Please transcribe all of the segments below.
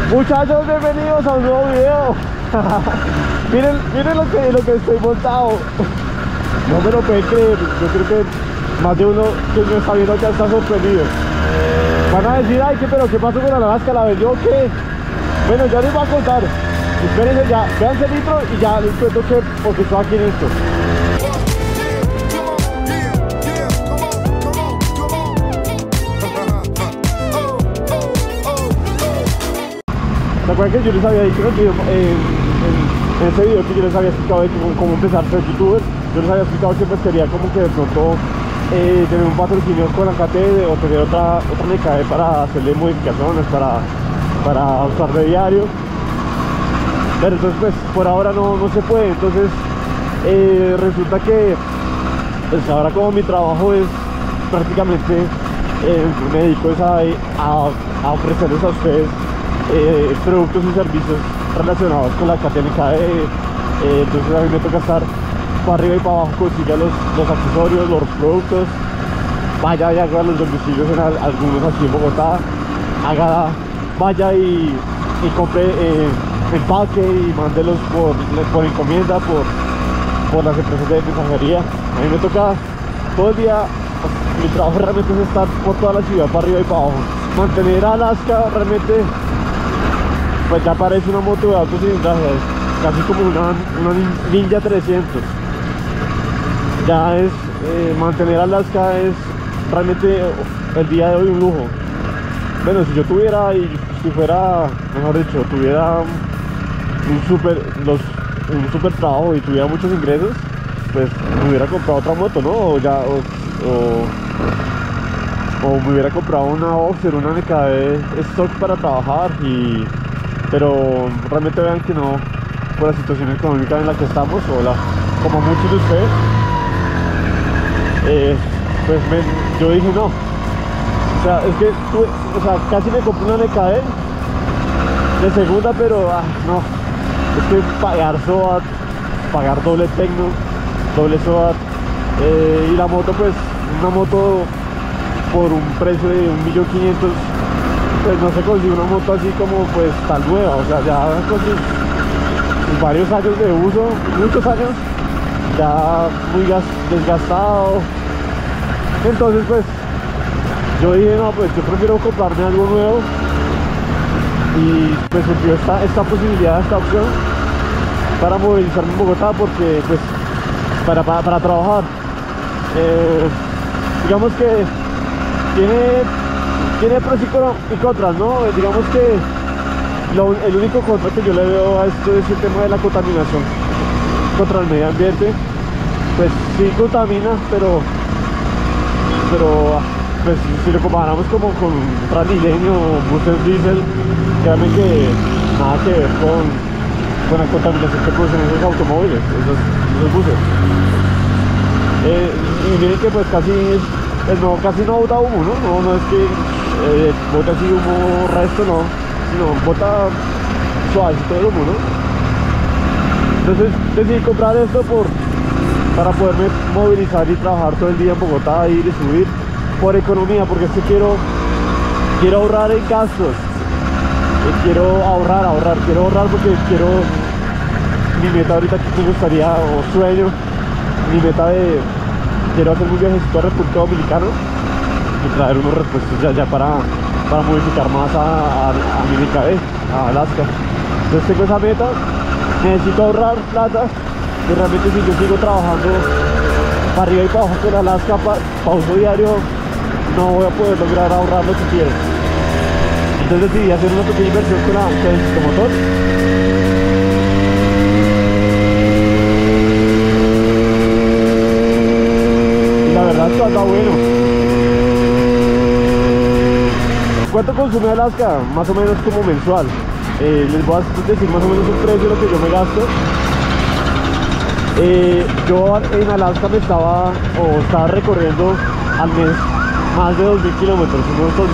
Muchachos, bienvenidos a un nuevo video. miren lo que estoy montado. No me lo pueden creer. Yo creo que más de uno que me está viendo ya está sorprendido. Van a decir, ay, pero ¿qué pasó con la Alaska? ¿La vendió o qué? Bueno, ya les voy a contar. Espérense ya, véanse el intro y ya les cuento que porque estoy aquí en esto. ¿Se acuerdan que yo les había dicho en ese video que yo les había explicado de cómo empezar a ser youtuber? Yo les había explicado que pues quería como que de pronto tener un patrocinio con la KT o tener otra NKD para hacerle modificaciones, para usar de diario. Pero entonces pues por ahora no se puede. Entonces resulta que pues ahora como mi trabajo es prácticamente me dedico a ofrecerles a ustedes productos y servicios relacionados con la KTNKD. Entonces a mí me toca estar para arriba y para abajo, consiga los accesorios, los productos, vaya y haga los domicilios en algunos aquí en Bogotá, vaya y compre empaque y mándelos por encomienda por las empresas de mensajería. A mí me toca todo el día, mi trabajo realmente es estar por toda la ciudad para arriba y para abajo. Mantener a Alaska realmente pues ya parece una moto de alto cilindraje, es casi como una Ninja 300. Ya es, mantener Alaska es realmente el día de hoy un lujo. Bueno, si yo tuviera, si fuera, mejor dicho, tuviera un super trabajo y tuviera muchos ingresos, pues me hubiera comprado otra moto, ¿no? O me hubiera comprado una Boxer, una NKD stock para trabajar pero realmente vean que no, por la situación económica en la que estamos, como muchos de ustedes, pues yo dije no. O sea, es que casi me compré una NKD de segunda, pero no, es que pagar SOAT, pagar doble Tecno, doble SOAT, y la moto, pues una moto por un precio de 1.500.000, pues no se consigue una moto así como pues tan nueva. O sea, ya con sus varios años de uso, muchos años, ya muy desgastado. Entonces pues yo dije no, pues yo prefiero comprarme algo nuevo, y pues surgió esta posibilidad, esta opción para movilizarme en Bogotá, porque pues para trabajar, digamos que tiene pros y contras, ¿no? Digamos que el único contra que yo le veo a esto es el tema de la contaminación contra el medio ambiente. Pues sí contamina, pero pues si lo comparamos como con Transmilenio o buses diésel, créanme que nada que ver con la contaminación que producen esos automóviles, esos buses. Y miren que pues casi no bota humo, ¿no? No es que bota así humo resto, no, sino bota suavecito el humo, ¿no? Entonces decidí comprar esto para poderme movilizar y trabajar todo el día en Bogotá, ir y subir, por economía, porque es que quiero ahorrar en gastos, quiero ahorrar porque mi meta ahorita que me gustaría, o sueño, mi meta quiero hacer un viajecito a República Dominicana y traer unos repuestos ya para modificar más a mi NKD, a Alaska. Entonces tengo esa meta, necesito ahorrar plata, y realmente si yo sigo trabajando para arriba y para abajo con Alaska para uso diario, no voy a poder lograr ahorrar lo que quiero. Entonces decidí hacer una pequeña inversión con el motor. Esto anda bueno. ¿Cuánto consume Alaska? Más o menos como mensual. Les voy a decir más o menos un precio de lo que yo me gasto. Yo en Alaska estaba recorriendo al mes más de 2.000 kilómetros, unos 2.100, 2.200.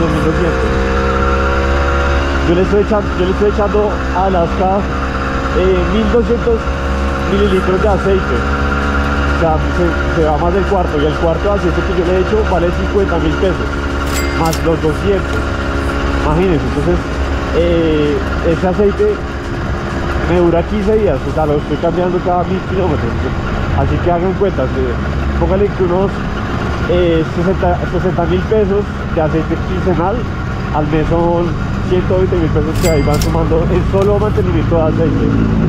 Yo le estoy echando a Alaska 1.200 mililitros de aceite. O sea, se va más del cuarto, y el cuarto de aceite que yo le he hecho vale 50.000 pesos, más los 200, imagínense. Entonces ese aceite me dura 15 días, o sea, lo estoy cambiando cada 1000 kilómetros. Así que hagan cuentas, póngale que unos 60.000 pesos de aceite quincenal al mes son 120.000 pesos que ahí van sumando en solo mantenimiento de aceite.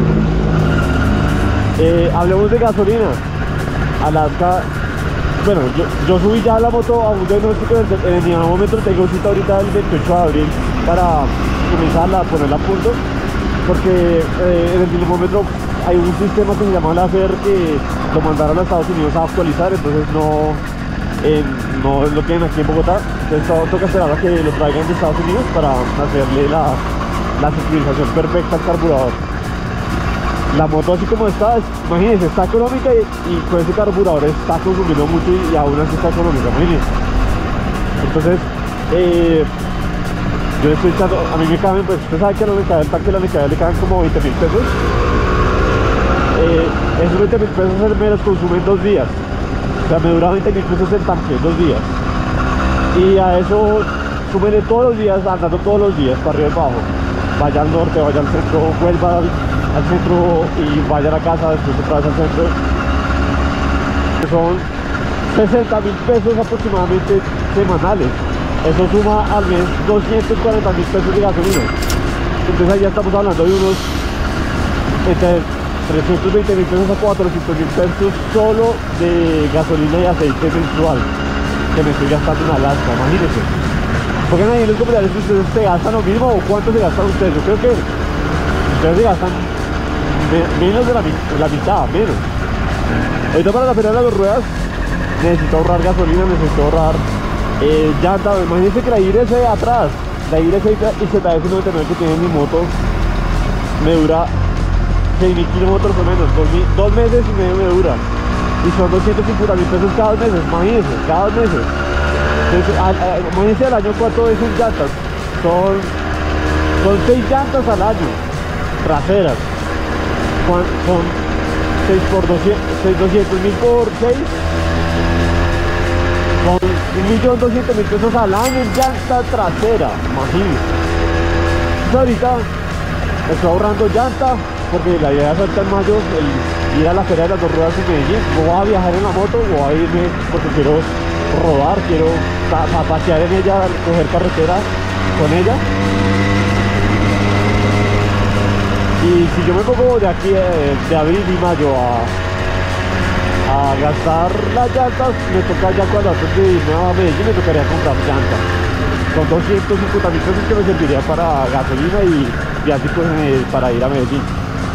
Hablemos de gasolina. Alaska, bueno, yo subí ya la moto a un diagnóstico en el dinamómetro. Tengo cita ahorita el 28 de abril para comenzarla a ponerla a punto, porque en el dinamómetro hay un sistema que se llama láser que lo mandaron a Estados Unidos a actualizar, entonces no lo tienen aquí en Bogotá. Entonces toca esperar a que lo traigan de Estados Unidos para hacerle la sincronización perfecta al carburador. La moto así como está, imagínense, está económica y con ese carburador está consumiendo mucho y aún así está económica, imagínense. Entonces, yo le estoy echando, a mí me caben, pues usted sabe que a el tanque de la Necadea le caben como 20.000 pesos. Esos 20.000 pesos me los consumen 2 días. O sea, me dura 20.000 pesos el tanque, 2 días. Y a eso súmele todos los días, andando todos los días, para arriba y para abajo. Vaya al norte, vaya al centro, vuelva al centro y vaya a la casa, después otra vez al centro. Son 60.000 pesos aproximadamente semanales. Eso suma al mes 240.000 pesos de gasolina. Entonces ahí ya estamos hablando de unos entre 320.000 pesos a 400.000 pesos solo de gasolina y aceite mensual que me estoy gastando en Alaska, imagínense. Pongan ahí en los comentarios si ustedes se gastan lo mismo o cuánto se gastan ustedes. Yo creo que ustedes se gastan menos de la mitad, menos. Ahorita para la feria de las 2 ruedas necesito ahorrar gasolina, necesito ahorrar llanta. Imagínense que la IRS atrás, la IRS y ZF99 que tiene mi moto me dura 6.000 kilómetros o menos, 2 meses y medio me dura. Y son 250.000 pesos cada 2 meses, imagínense, cada 2 meses. Entonces, imagínense al año cuánto es en llantas. Son 6 llantas al año, traseras. Son 6 por 200.000 por 6. Son 1.200.000 pesos al año en llanta trasera, imagínense. Entonces ahorita estoy ahorrando llanta, porque la idea es ahorita en mayo ir a la feria de las 2 ruedas en Medellín. No voy a viajar en la moto, voy a irme porque quiero rodar, quiero pasear en ella, coger carretera con ella. Y si yo me pongo de aquí de abril y mayo a gastar las llantas, me toca ya cuando antes de irme a Medellín me tocaría comprar llantas. Son 250.000 pesos que me serviría para gasolina y así pues para ir a Medellín.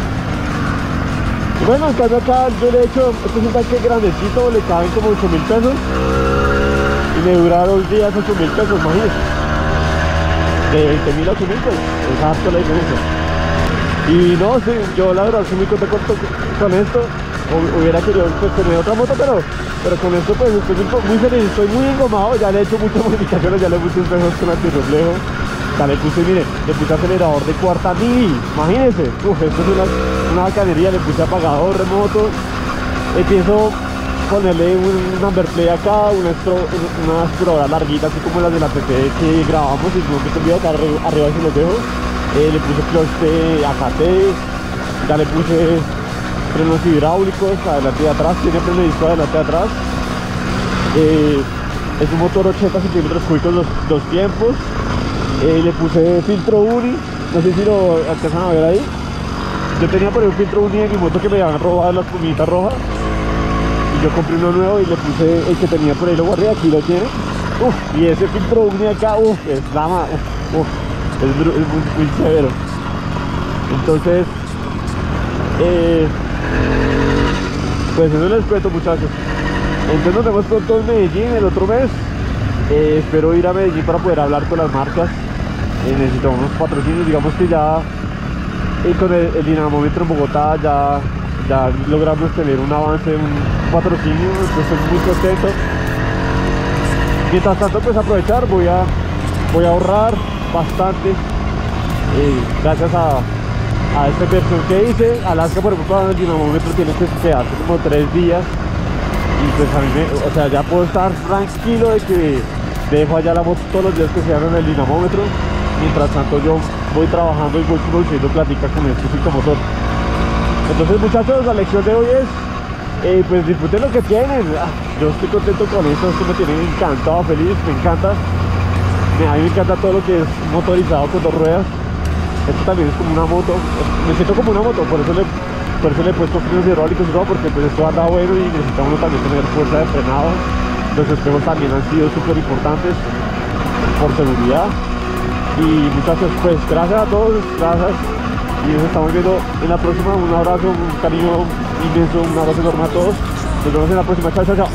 Y bueno, en cambio acá yo le he hecho, este es un tanque grandecito, le caben como 8.000 pesos y me dura 2 días 8.000 pesos, imagínense. De 20.000 a 8.000 pesos, es harto la diferencia. Y no, sí, yo la verdad estoy muy contento con esto. Hubiera querido pues, tener otra moto, pero con esto pues estoy muy feliz, estoy muy engomado. Ya le he hecho muchas modificaciones, ya le puse espejos con antirreflejo, ya le puse, mire, le puse acelerador de cuarta mil, imagínense. Esto es una bacanería, le puse apagador remoto. Empiezo a ponerle un number play acá, una exploradora larguita, así como las de la PT que grabamos, y no me olvido acá arriba si los dejo. Le puse clutch de AKT, ya le puse frenos hidráulicos adelante y atrás, tiene freno de disco adelante y atrás. Es un motor 80 centímetros cúbicos los tiempos. Le puse filtro uni, no sé si lo alcanzan a ver ahí. Yo tenía por ahí un filtro uni en mi moto que me habían robado las pumitas rojas y yo compré uno nuevo y le puse el que tenía por ahí, lo guardé, aquí lo tiene. Y ese filtro uni acá, es dama, es muy severo. Entonces pues eso les cuento, muchachos. Entonces nos vemos pronto en Medellín el otro mes. Espero ir a Medellín para poder hablar con las marcas. Necesitamos unos patrocinios, digamos que ya con el dinamómetro en Bogotá ya logramos tener un avance, un patrocinio. Entonces estoy muy contento. Mientras tanto pues aprovechar, voy a ahorrar bastante gracias a esta inversión que hice. Alaska, por ejemplo, el dinamómetro tiene que quedarse como 3 días y pues a mí o sea, ya puedo estar tranquilo de que dejo allá la moto todos los días que se hagan el dinamómetro. Mientras tanto yo voy trabajando y voy produciendo plática con este ciclomotor. Entonces, muchachos, la lección de hoy es pues disfruten lo que tienen. Yo estoy contento con esto me tiene encantado, feliz, me encanta. A mí me encanta todo lo que es motorizado con 2 ruedas. Esto también es como una moto, me siento como una moto, por eso le he puesto frenos hidráulicos y todo, porque pues esto anda bueno y necesita uno también tener fuerza de frenado. Los espejos también han sido súper importantes por seguridad. Y muchachos, pues gracias a todos, gracias. Y nos estamos viendo en la próxima. Un abrazo, un cariño inmenso, un abrazo enorme a todos. Nos vemos en la próxima. Chao, chao, chao.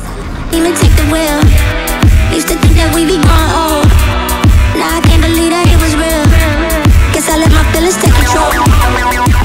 Now I can't believe that it was real. Guess I let my feelings take control.